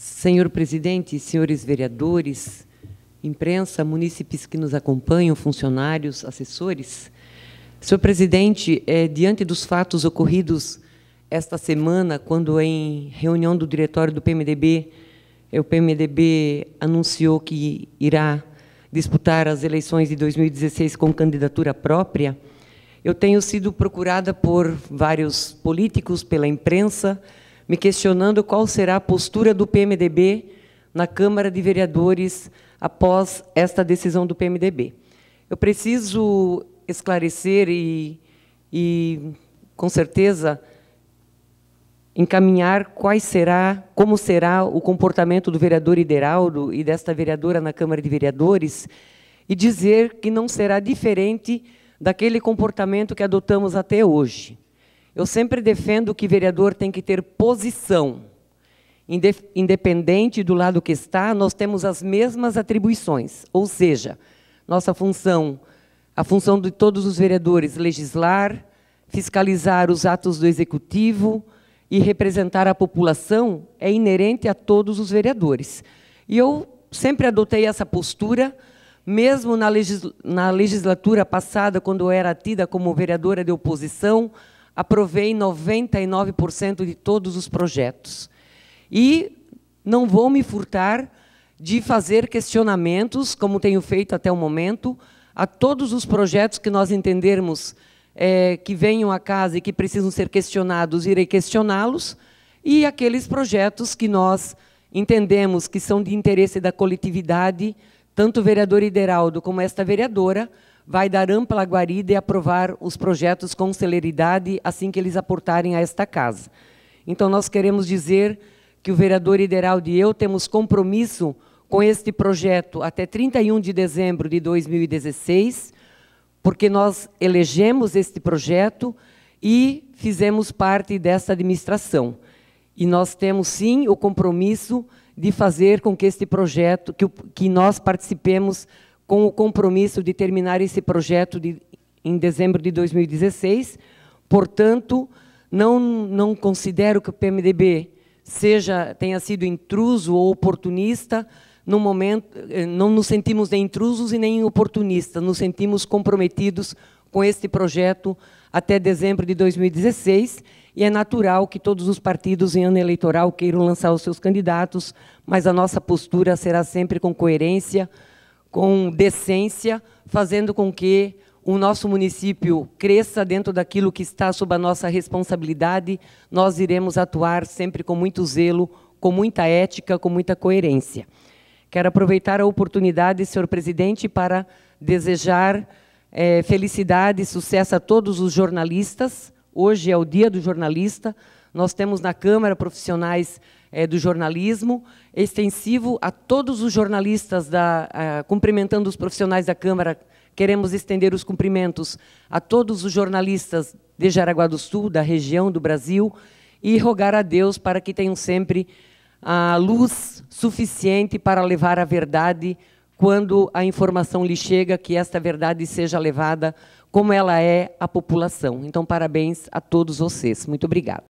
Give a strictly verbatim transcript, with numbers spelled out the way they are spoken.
Senhor presidente, senhores vereadores, imprensa, munícipes que nos acompanham, funcionários, assessores. Senhor presidente, é, diante dos fatos ocorridos esta semana, quando em reunião do diretório do P M D B, o P M D B anunciou que irá disputar as eleições de dois mil e dezesseis com candidatura própria, eu tenho sido procurada por vários políticos, pela imprensa, me questionando qual será a postura do P M D B na Câmara de Vereadores após esta decisão do P M D B. Eu preciso esclarecer e, e com certeza, encaminhar quais será, como será o comportamento do vereador Ideraldo e desta vereadora na Câmara de Vereadores, e dizer que não será diferente daquele comportamento que adotamos até hoje. Eu sempre defendo que o vereador tem que ter posição. Independente do lado que está, nós temos as mesmas atribuições, ou seja, nossa função, a função de todos os vereadores, legislar, fiscalizar os atos do Executivo e representar a população, é inerente a todos os vereadores. E eu sempre adotei essa postura, mesmo na, legis na legislatura passada, quando eu era tida como vereadora de oposição, aprovei noventa e nove por cento de todos os projetos. E não vou me furtar de fazer questionamentos, como tenho feito até o momento, a todos os projetos que nós entendermos é, que venham à casa e que precisam ser questionados, irei questioná-los, e aqueles projetos que nós entendemos que são de interesse da coletividade, tanto o vereador Ideraldo como esta vereadora, vai dar ampla guarida e aprovar os projetos com celeridade assim que eles aportarem a esta casa. Então, nós queremos dizer que o vereador Ideraldo e eu temos compromisso com este projeto até trinta e um de dezembro de dois mil e dezesseis, porque nós elegemos este projeto e fizemos parte dessa administração. E nós temos, sim, o compromisso de fazer com que este projeto, que, que nós participemos com o compromisso de terminar esse projeto de, em dezembro de dois mil e dezesseis. Portanto, não, não considero que o P M D B seja, tenha sido intruso ou oportunista. No momento, não nos sentimos nem intrusos e nem oportunistas, nos sentimos comprometidos com este projeto até dezembro de dois mil e dezesseis, e é natural que todos os partidos em ano eleitoral queiram lançar os seus candidatos, mas a nossa postura será sempre com coerência, com decência, fazendo com que o nosso município cresça dentro daquilo que está sob a nossa responsabilidade. Nós iremos atuar sempre com muito zelo, com muita ética, com muita coerência. Quero aproveitar a oportunidade, senhor presidente, para desejar é, felicidade e sucesso a todos os jornalistas. Hoje é o dia do jornalista. Nós temos na Câmara profissionais é, do jornalismo, extensivo a todos os jornalistas, da, a, cumprimentando os profissionais da Câmara. Queremos estender os cumprimentos a todos os jornalistas de Jaraguá do Sul, da região do Brasil, e rogar a Deus para que tenham sempre a luz suficiente para levar a verdade quando a informação lhe chega, que esta verdade seja levada como ela é à população. Então, parabéns a todos vocês. Muito obrigada.